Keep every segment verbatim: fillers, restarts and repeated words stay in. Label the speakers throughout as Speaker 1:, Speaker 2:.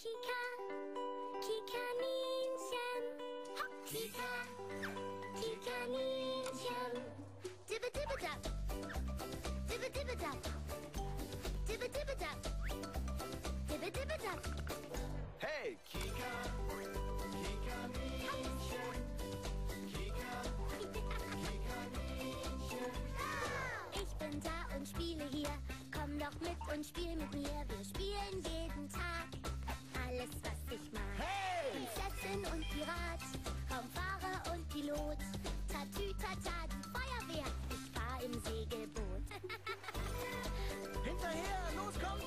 Speaker 1: Kika, Kikaninchen. Kika, Kikaninchen. Dibbe, dibbe, dab. Dibbe, dibbe, dab. Dibbe, dibbe, dab. Dibbe, dibbe, dab.
Speaker 2: Hey, Kika, Kikaninchen. Kika, Kikaninchen.
Speaker 1: Ich bin da und spiele hier. Komm doch mit und spiel mit mir. Wir spielen jeden Tag alles, was ich mag.
Speaker 2: Hey!
Speaker 1: Prinzessin und Pirat, Raumfahrer und Pilot. Tatütata, die Feuerwehr. Ich fahr im Segelboot.
Speaker 2: Hinterher, los, komm!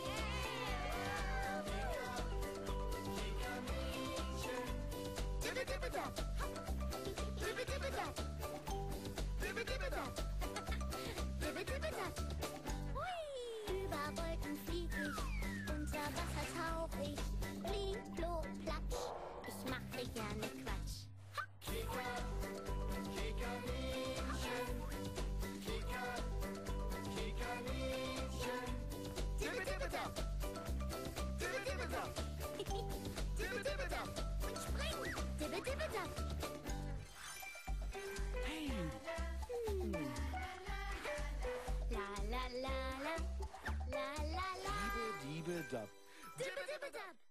Speaker 1: Dibbe, dibbe, dab. Dibbe, dibbe, dab. Dibbe, dibbe, dab. Dibbe, dibbe, dab. Hui! Über Wolken flieg ich, unter Wasser tauch ich. Flieg, flo, platsch, ich mache gerne Quatsch.
Speaker 2: Kika, Kikaninchen. Kika, Kikaninchen. Dibbe, dibbe, dab. Dibbe, dibbe, dab. Dibbe, dibbe, dab.
Speaker 1: Und spring, dibbe, dibbe, dab.
Speaker 2: Hey!
Speaker 1: La, la, la, la, la, la, la.
Speaker 2: Diebe, Diebe, Dab.
Speaker 1: Dibbe, dibbe, dab.